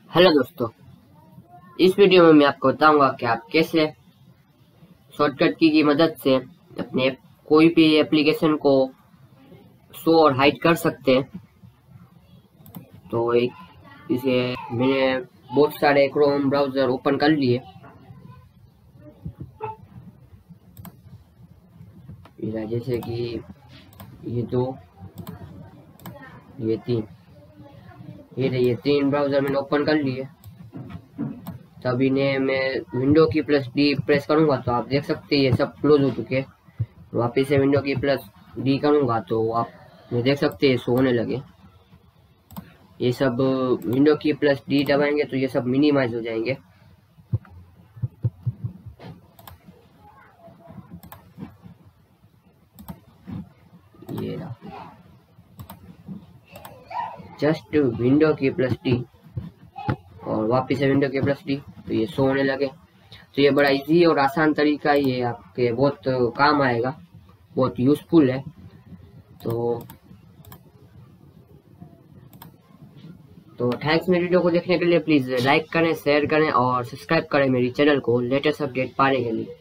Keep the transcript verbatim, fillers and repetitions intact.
Hello दोस्तों, इस video में मैं आपको बताऊंगा कि आप कैसे शॉर्टकट की की मदद से अपने कोई भी एप्लीकेशन को शो और हाइड कर सकते हैं। तो एक इसे मैंने बहुत सारे क्रोम ब्राउज़र ओपन कर लिए। जैसे कि ये दो, ये तीन, ये ये तीन ब्राउज़र मैंने ओपन कर लिए। तभी ने मैं विंडो की प्लस डी प्रेस करूंगा तो आप देख सकते हैं ये सब क्लोज हो चुके हैं। वापिस से विंडो की प्लस डी करूंगा तो आप देख सकते हैं शो होने लगे। ये सब विंडो की प्लस डी दबाएंगे तो ये सब मिनिमाइज हो जाएंगे। ये जस्ट विंडो की प्लस डी और वापिस से विंडो की प्लस डी तो ये शो होने लगे। तो ये बड़ा इजी और आसान तरीका ही है, आपके बहुत काम आएगा, बहुत यूजफुल है। तो तो थैंक्स मेरी वीडियो को देखने के लिए। प्लीज़ लाइक करें, शेयर करें और सब्सक्राइब करें मेरी चैनल को लेटेस्ट अपडेट पाने के लिए।